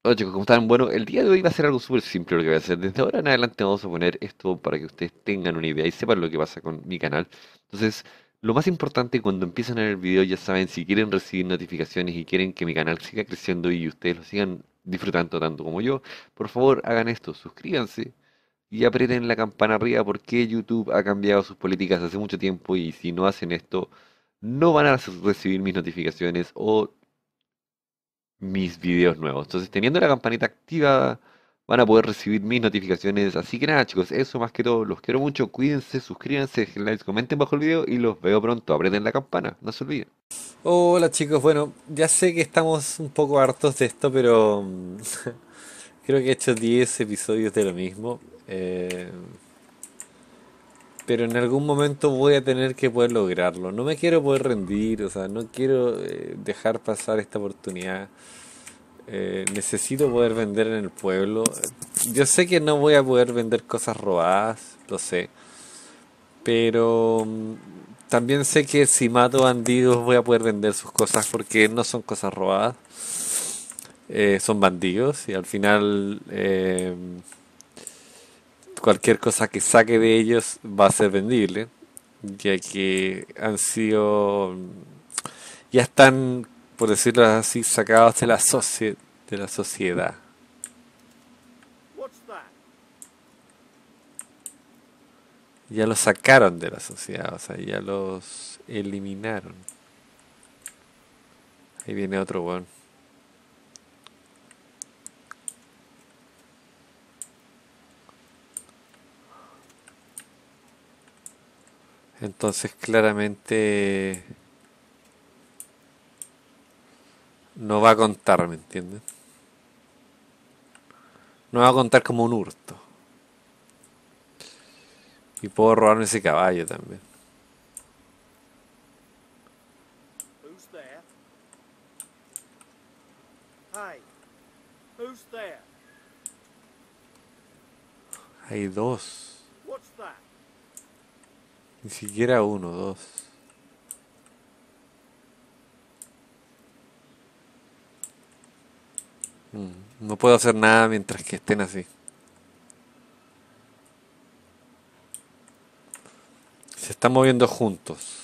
Hola chicos, ¿cómo están? Bueno, el día de hoy va a ser algo súper simple lo que voy a hacer. Desde ahora en adelante vamos a poner esto para que ustedes tengan una idea y sepan lo que pasa con mi canal. Entonces, lo más importante cuando empiezan a ver el video, ya saben, si quieren recibir notificaciones y quieren que mi canal siga creciendo y ustedes lo sigan disfrutando tanto como yo, por favor hagan esto, suscríbanse y aprieten la campana arriba porque YouTube ha cambiado sus políticas hace mucho tiempo y si no hacen esto, no van a recibir mis notificaciones o mis videos nuevos. Entonces, teniendo la campanita activada, van a poder recibir mis notificaciones. Así que nada, chicos, eso más que todo. Los quiero mucho. Cuídense, suscríbanse, dejen likes, comenten bajo el video y los veo pronto. Aprieten la campana, no se olviden. Hola chicos, bueno, ya sé que estamos un poco hartos de esto, pero creo que he hecho 10 episodios de lo mismo. eh, pero en algún momento voy a tener que poder lograrlo. No me quiero poder rendir, o sea, no quiero dejar pasar esta oportunidad. Necesito poder vender en el pueblo. Yo sé que no voy a poder vender cosas robadas, lo sé, pero también sé que si mato bandidos voy a poder vender sus cosas porque no son cosas robadas. Son bandidos y al final cualquier cosa que saque de ellos va a ser vendible, ya que han sido, ya están, por decirlo así, sacados de de la sociedad. What's that? Ya los sacaron de la sociedad, o sea, ya los eliminaron. Ahí viene otro weón. Entonces claramente no va a contar, ¿me entiendes? No va a contar como un hurto. Y puedo robarme ese caballo también. Who's there? Hey, who's there? Hay dos. What's that? Ni siquiera uno, dos. No puedo hacer nada mientras que estén así. Se están moviendo juntos.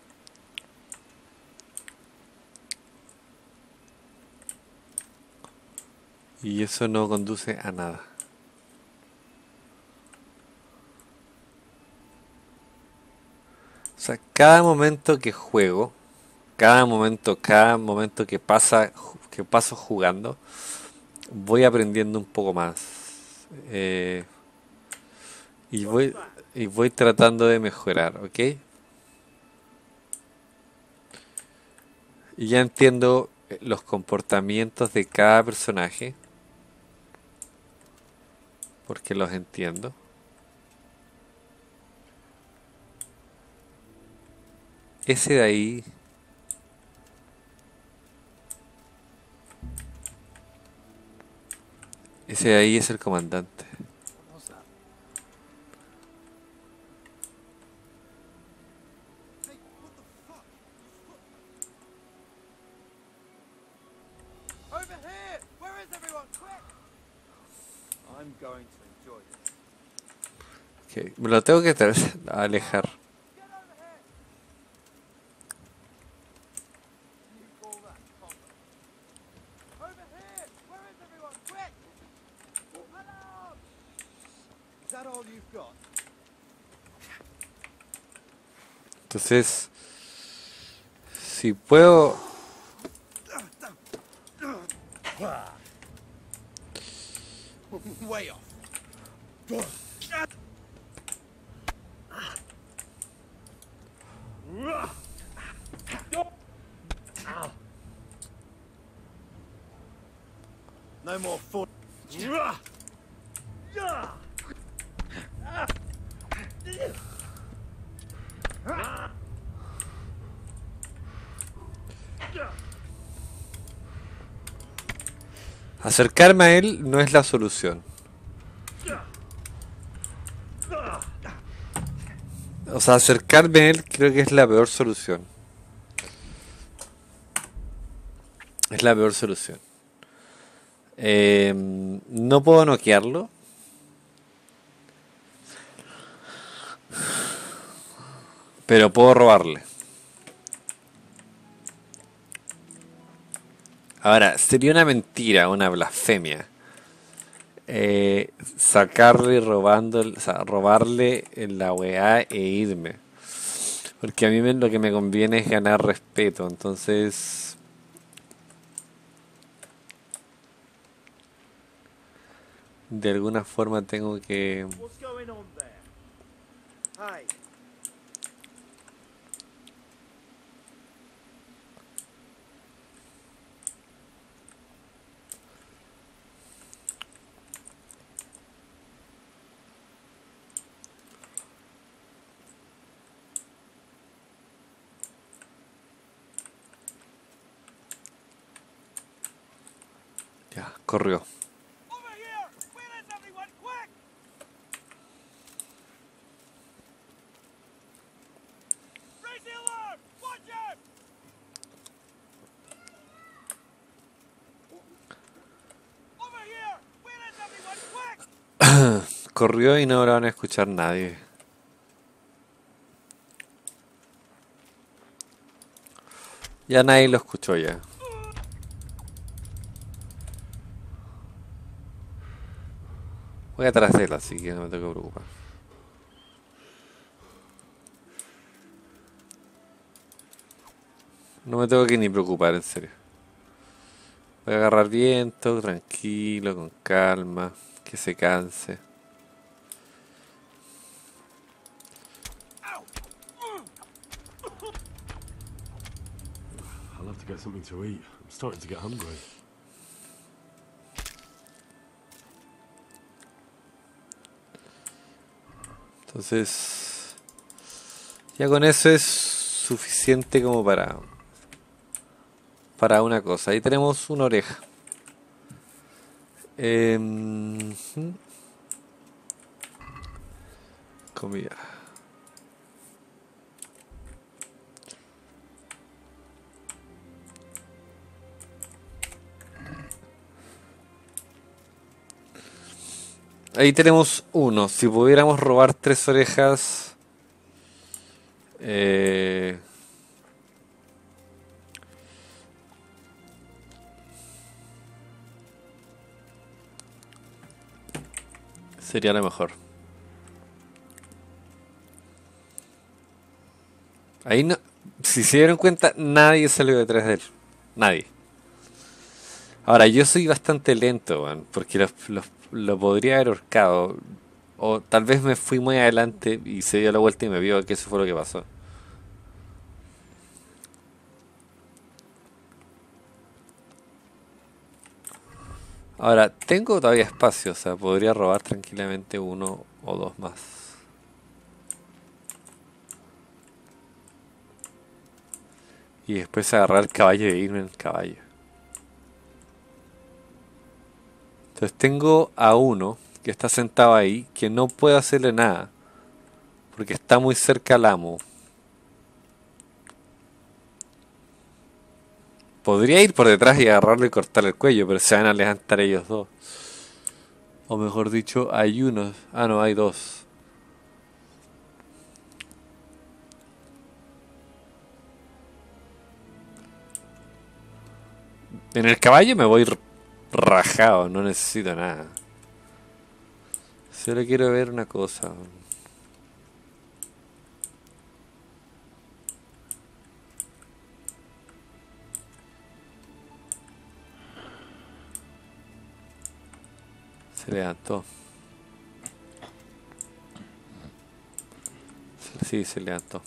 Y eso no conduce a nada. O sea, cada momento que juego, cada momento que paso jugando, voy aprendiendo un poco más. Eh, y What's voy, that? y voy tratando de mejorar, ¿ok? Y ya entiendo los comportamientos de cada personaje, porque los entiendo. Ese de ahí, ese de ahí es el comandante. What was that? Hey, what the fuck? Over here! Where is everyone? Quick! I'm going to enjoy this. Ok, me lo tengo que alejar. Get over here! You call that combat? Over here! Where is everyone? Quick! Hello! Is that all you've got? Entonces, si puedo... Way off. No more fun. Acercarme a él no es la solución. O sea, acercarme a él creo que es la peor solución. Es la peor solución. No puedo noquearlo, pero puedo robarle. Ahora, sería una mentira, una blasfemia, sacarle robando, o sea, robarle la weá e irme. Porque a mí lo que me conviene es ganar respeto. Entonces, de alguna forma tengo que... What's going on there? Hey, Ya, corrió. over here! Where is everyone? Quick! Raise the alarm! Watch out! Over here! Where is everyone? Quick! Corrió y no lo van a escuchar nadie. Ya nadie lo escuchó ya. Voy atrás de él, así que no me tengo que preocupar. No me tengo que ni preocupar, en serio. Voy a agarrar viento, tranquilo, con calma, que se canse. I'll have to get something to eat. I'm starting to get hungry. Entonces, ya con eso es suficiente como para una cosa. Ahí tenemos una oreja. Comida. Ahí tenemos uno. Si pudiéramos robar 3 orejas, eh, sería lo mejor. Ahí no, si se dieron cuenta, nadie salió detrás de él. Nadie. Ahora, yo soy bastante lento, man, porque lo podría haber ahorcado. O tal vez me fui muy adelante y se dio la vuelta y me vio que eso fue lo que pasó. Ahora, tengo todavía espacio, o sea, podría robar tranquilamente 1 o 2 más. Y después agarrar el caballo e irme en el caballo. Entonces tengo a uno que está sentado ahí, que no puedo hacerle nada, porque está muy cerca al amo. Podría ir por detrás y agarrarlo y cortarle el cuello, pero se van a levantar ellos dos. O mejor dicho, hay uno. Ah, no, hay dos. En el caballo me voy rajado, no necesito nada. Solo quiero ver una cosa. Se levantó. Sí, se levantó.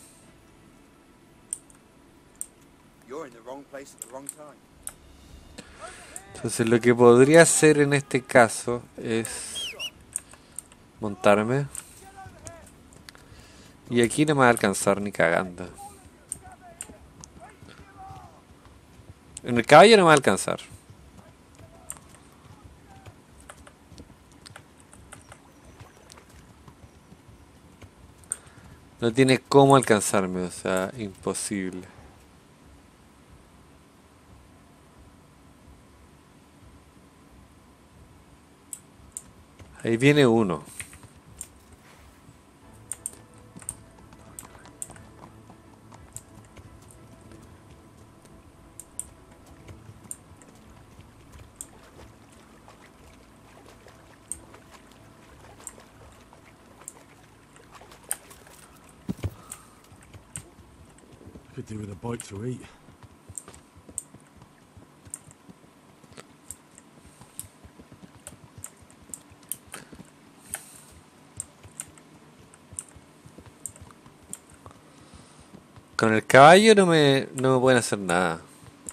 You're in the wrong place at the wrong time. Entonces lo que podría hacer en este caso es montarme. Y aquí no me va a alcanzar ni cagando. En el caballo no me va a alcanzar. No tiene cómo alcanzarme, o sea, imposible. Ahí viene uno. Could do with a bite to eat. Con el caballo no me pueden hacer nada.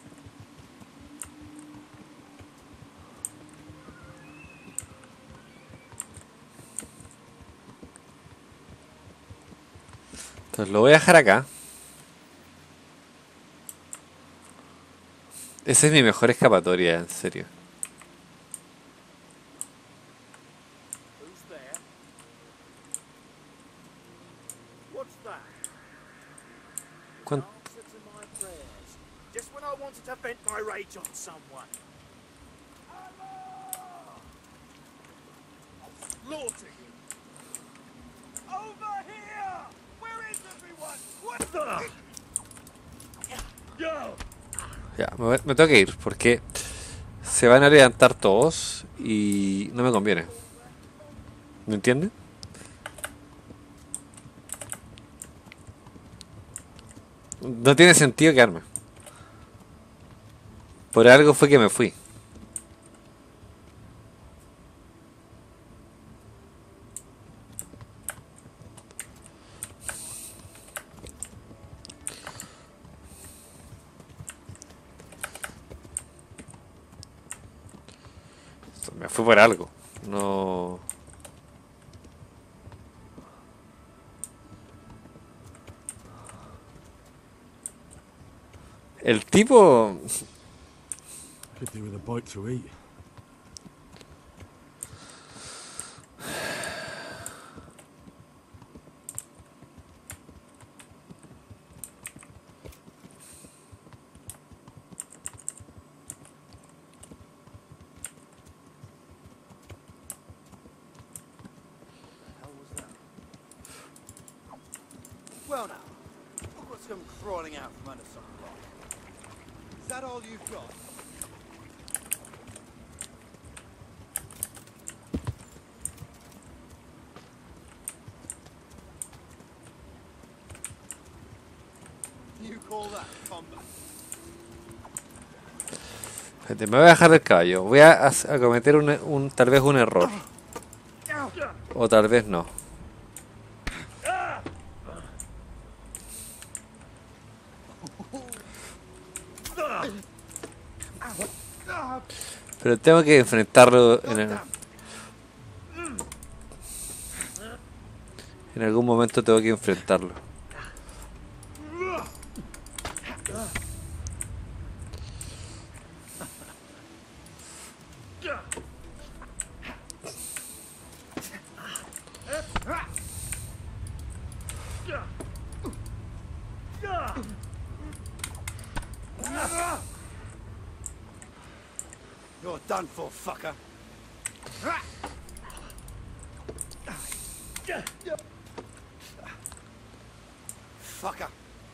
Entonces lo voy a dejar acá. Esa es mi mejor escapatoria, en serio. Who's there? What's that? ¿Cuán- Answer to my prayers. Just when I wanted to vent my rage on someone. Slaughter him. Over here! Where is everyone? What the? Yo! Ya, me tengo que ir porque se van a levantar todos y no me conviene. ¿Me entiendes? No tiene sentido quedarme. Por algo fue que me fui. Me fui por algo. No. El tipo. Could do with a bite to eat. Hell was that? Well now, look what's come crawling out from under some rock. Is that all you've got? You call that combat? Espérate, me voy a dejar el caballo. Voy a cometer tal vez un error. O tal vez no. Pero tengo que enfrentarlo en algún momento tengo que enfrentarlo. You're done for, fucker. Fucker.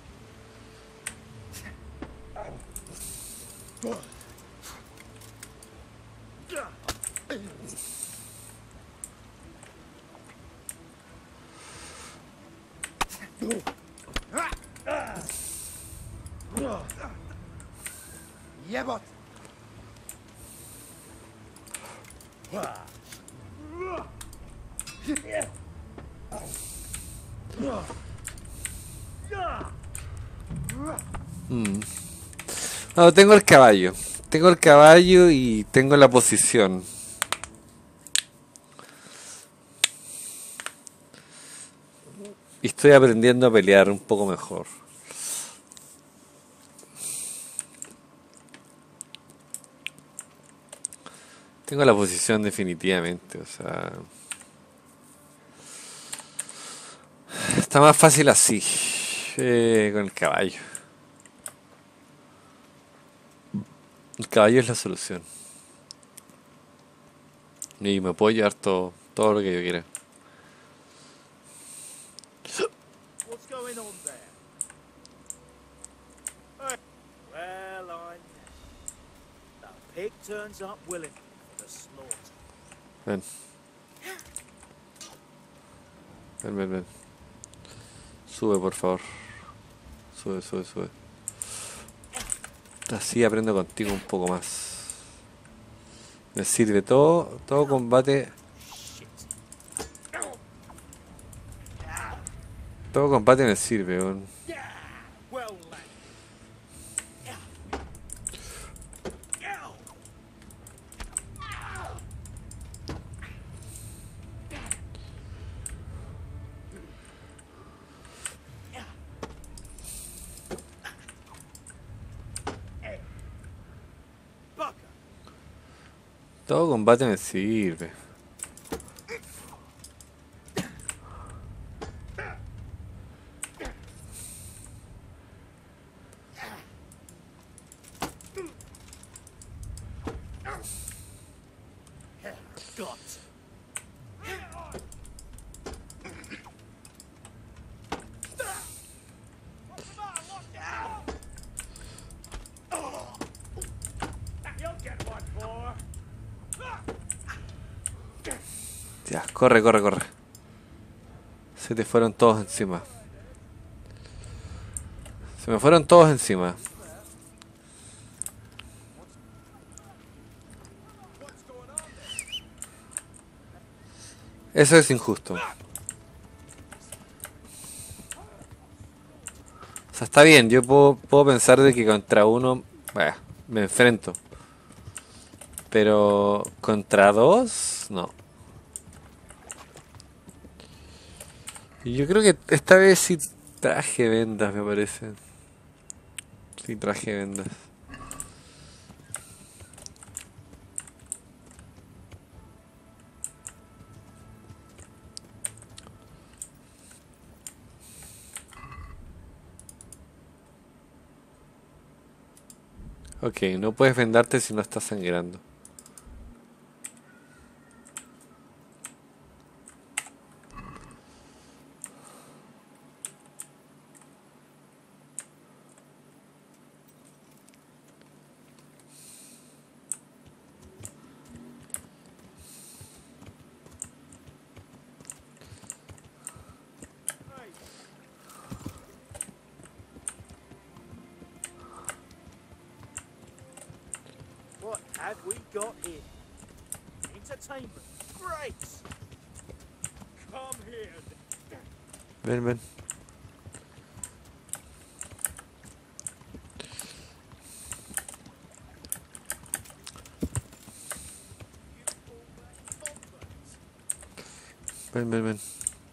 Jebot. No, tengo el caballo. Tengo el caballo y tengo la posición. Y estoy aprendiendo a pelear un poco mejor. Tengo la posición definitivamente, o sea... Está más fácil así, con el caballo. El caballo es la solución. Y me puedo llevar todo todo lo que yo quiera. What's going on there? Well, I the pig turns up willingly for the slaughter. Ven. Ven, ven, ven. Sube, por favor. Sube, sube, sube. Así aprendo contigo un poco más. Me sirve todo combate. Todo combate me sirve, weón. Well, lad. Bucker. Todo combate me sirve. Got. You'll get one, boy. Ya, corre, corre, corre. Se te fueron todos encima. Se me fueron todos encima. Eso es injusto. O sea, está bien, yo puedo pensar de que contra uno, bueno, me enfrento. Pero contra dos, no. Y yo creo que esta vez sí traje vendas, me parece. Sí traje vendas. Ok, no puedes vendarte si no estás sangrando. What have we got here? Entertainment. Great. Come here. Ven, ven. Ven, ven, ven.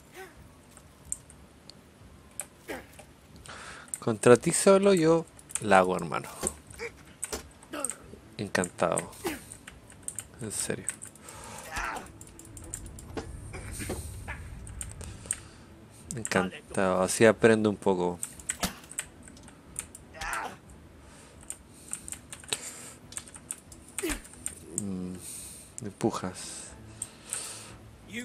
Contra ti solo yo la hago, hermano. Encantado. En serio. Encantado. Así aprendo un poco. Me empujas. You.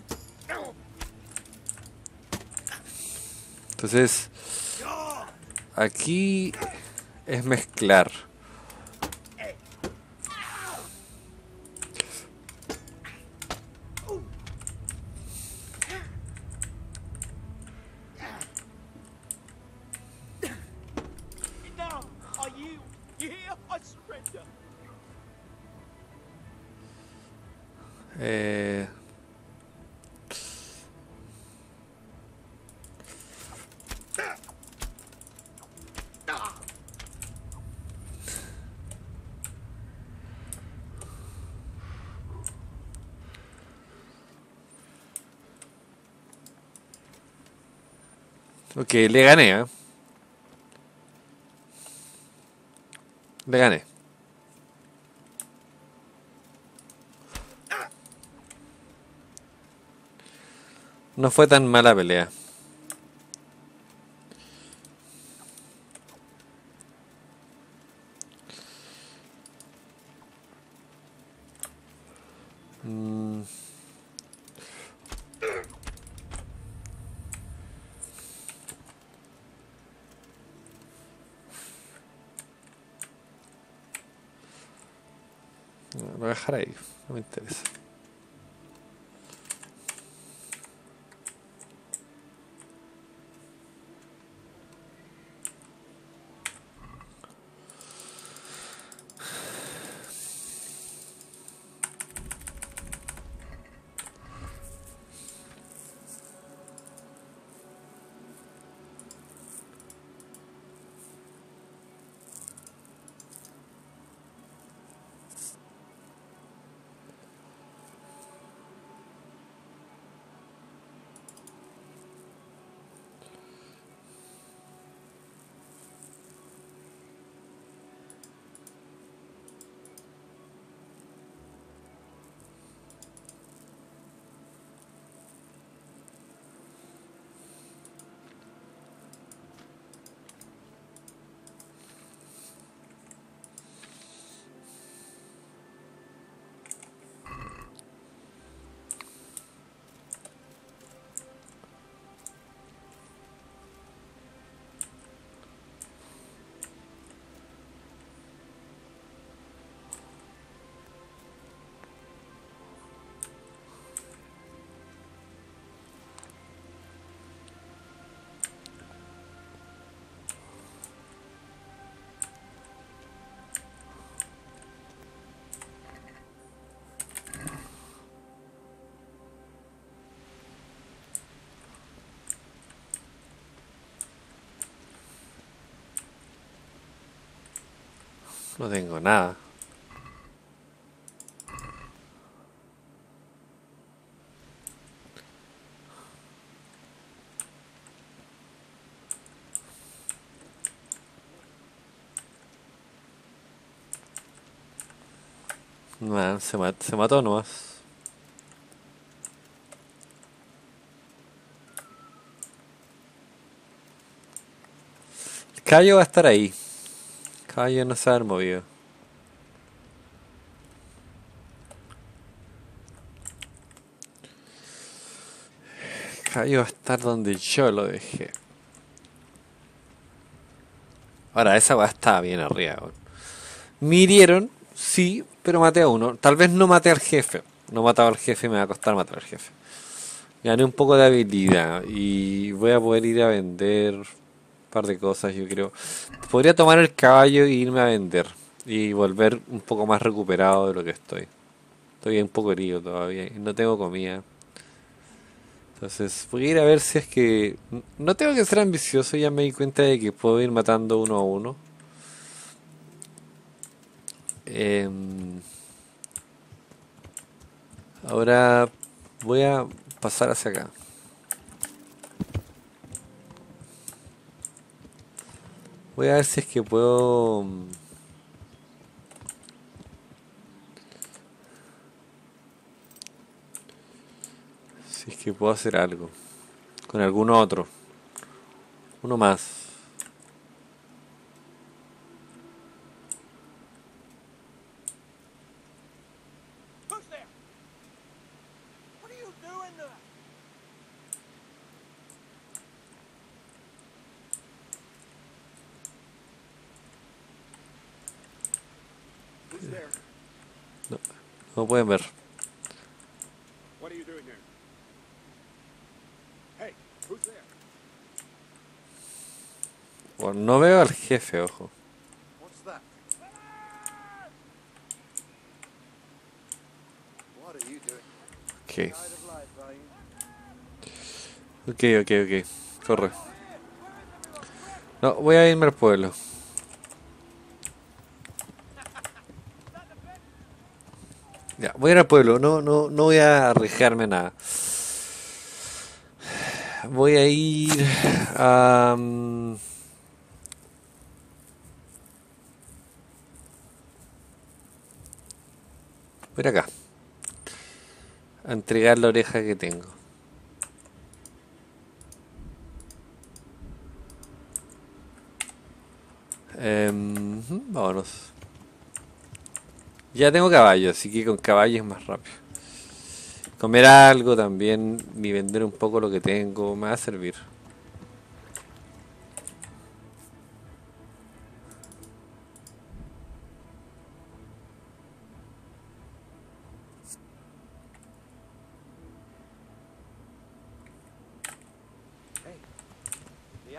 Entonces, aquí es mezclar. No. Are you? You here? I surrender. Eh, ok, le gané, ¿eh? Le gané. No fue tan mala pelea. Lo voy a dejar ahí, no me interesa. No tengo nada. Nah, se mató nomás. El caballo va a estar ahí. El caballo no se va a haber movido. El caballo va a estar donde yo lo dejé. Ahora, esa weá estaba bien arriba, weón. Me hirieron, sí, pero maté a uno. Tal vez no maté al jefe. No mataba al jefe y me va a costar matar al jefe. Gané un poco de habilidad y voy a poder ir a vender un par de cosas, yo creo. Podría tomar el caballo e irme a vender y volver un poco más recuperado de lo que estoy. Estoy un poco herido todavía y no tengo comida. Entonces voy a ir a ver si es que... No tengo que ser ambicioso, ya me di cuenta de que puedo ir matando uno a uno. Em, Ahora voy a pasar hacia acá. Voy a ver si es que puedo... Si es que puedo hacer algo. Con alguno otro. Uno más. Who's there? What are you doing there? Who's there? No, no pueden ver. What are you doing there? Hey, who's there? Bueno, no veo al jefe, ojo. What's that? What are you doing? Ok. Tired of life, are you? Ok. Corre. No, voy a irme al pueblo. Ya, voy a ir al pueblo. No voy a arriesgarme a nada. Voy a ir a... voy a ir acá. A entregar la oreja que tengo. Vámonos. Ya tengo caballo, así que con caballo es más rápido. Comer algo también y vender un poco lo que tengo me va a servir.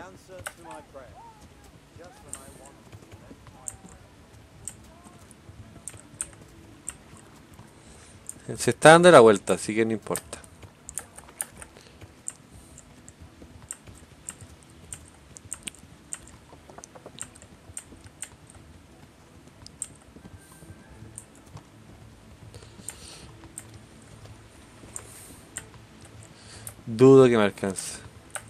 answer to my prayer. Just when I want to let my prayer. Se está dando la vuelta, así que no importa. Dudo que me alcance.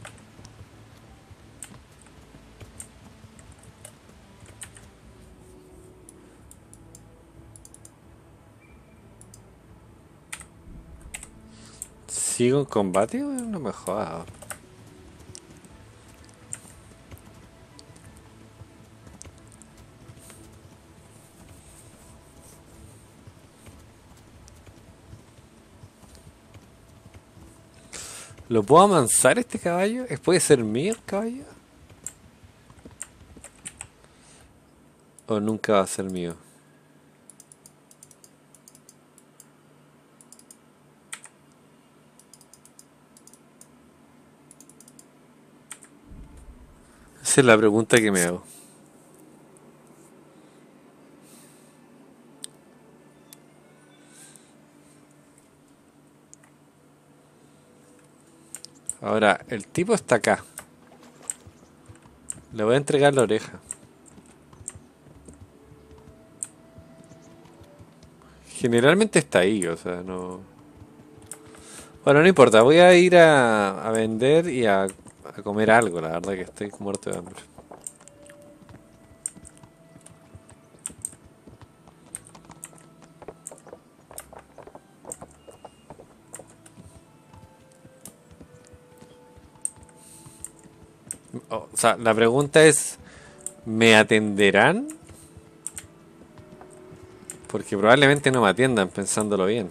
¿Sigo en combate? No me jodas. ¿Lo puedo amansar este caballo? ¿Puede ser mío el caballo? ¿O nunca va a ser mío? Esa es la pregunta que me hago. Ahora, el tipo está acá. Le voy a entregar la oreja. Generalmente está ahí, o sea, no... Bueno, no importa, voy a ir a vender y a comer algo, la verdad que estoy muerto de hambre. O sea, la pregunta es, ¿me atenderán? Porque probablemente no me atiendan, pensándolo bien.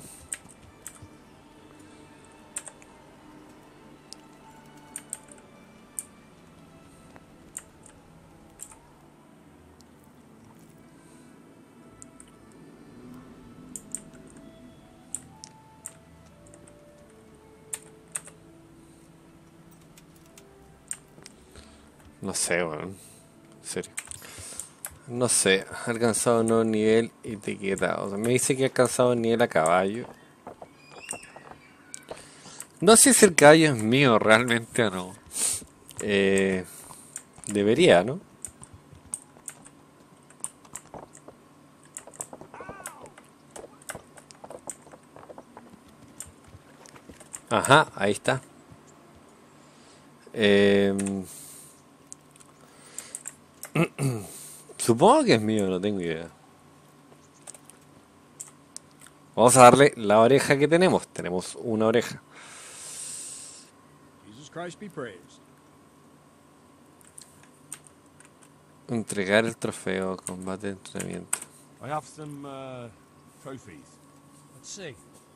No sé, bueno, en serio. No sé, ha alcanzado un nuevo nivel etiquetado. O sea, me dice que ha alcanzado un nivel a caballo. No sé si el caballo es mío realmente o no. Debería, ¿no? Ajá, ahí está. Supongo que es mío, no tengo idea. Vamos a darle la oreja que tenemos. Tenemos una oreja. Jesus Christ be praised. Entregar el trofeo, combate de entrenamiento. I have some trophies. Let's see.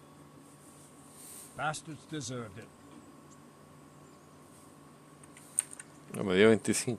Bastards deserved it. No, me dio 25.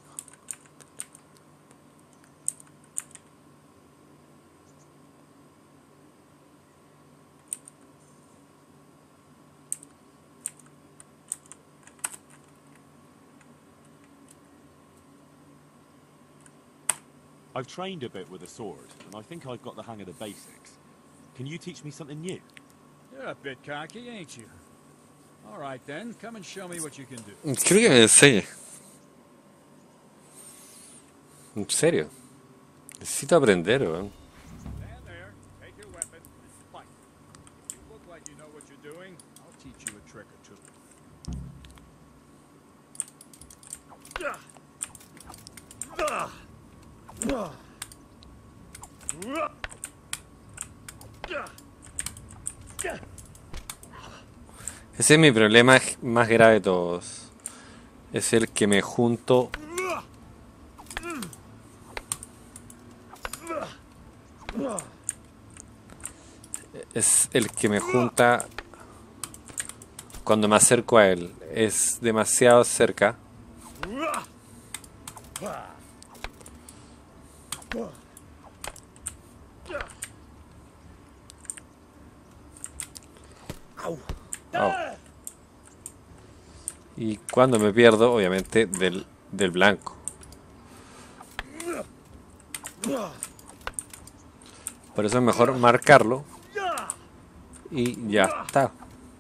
I've trained a bit with a sword, and I think I've got the hang of the basics. Can you teach me something new? You're a bit cocky, ain't you? All right then, come and show me what you can do. Creo que me enseñe. En serio. Necesito aprender, weón. Stand there, take your weapon, and fight. If you look like you know what you're doing, I'll teach you a trick or two. Ese es mi problema más grave de todos. Es el que me junto. Es el que me junta cuando me acerco a él. Es demasiado cerca. Au. Y cuando me pierdo, obviamente, del del blanco. Por eso es mejor marcarlo y ya está.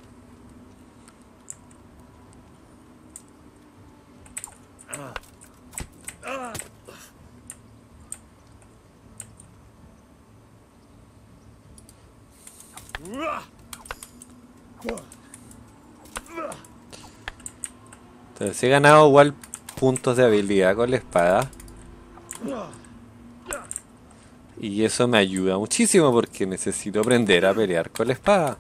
Entonces he ganado igual puntos de habilidad con la espada. Y eso me ayuda muchísimo porque necesito aprender a pelear con la espada.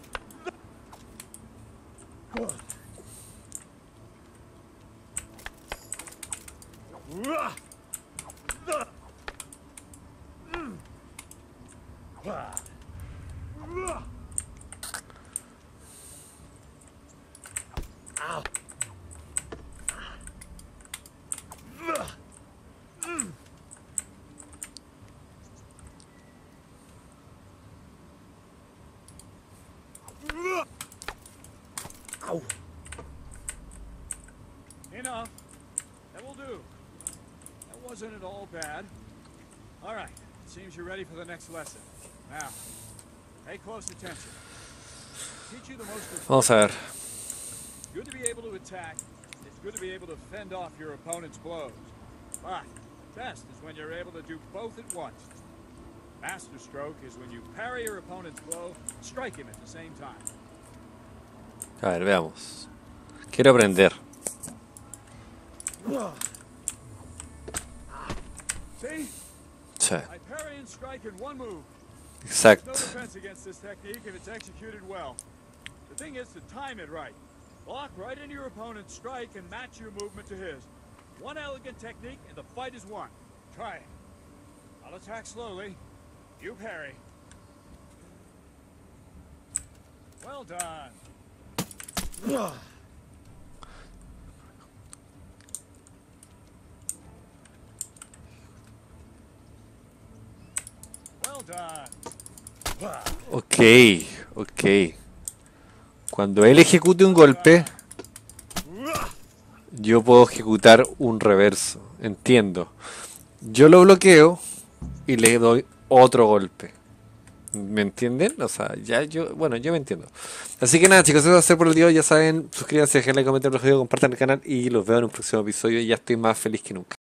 Enough. That will do. That wasn't at all bad. All right. It seems you're ready for the next lesson. Now, pay close attention. Teach you the most Vamos a ver. It's good to be able to attack. It's good to be able to fend off your opponent's blows. But best is when you're able to do both at once. Master stroke is when you parry your opponent's blow, strike him at the same time. A ver, veamos. Quiero aprender. See? Sí, I parry and strike in one move. No exacto. defense against this technique if it's executed well. The thing is to time it right. Block right into your opponent's strike and match your movement to his. One elegant technique and the fight is won. Try it. I'll attack slowly. You parry. Well done. Well done. Ok, ok. Cuando él ejecute un golpe, yo puedo ejecutar un reverso. Entiendo. Yo lo bloqueo y le doy otro golpe. ¿Me entienden? O sea, ya yo, bueno, yo me entiendo. Así que nada, chicos, eso va a ser por el día de hoy. Ya saben, suscríbanse, dejen like, comenten el video, compartan el canal y los veo en un próximo episodio. Ya estoy más feliz que nunca.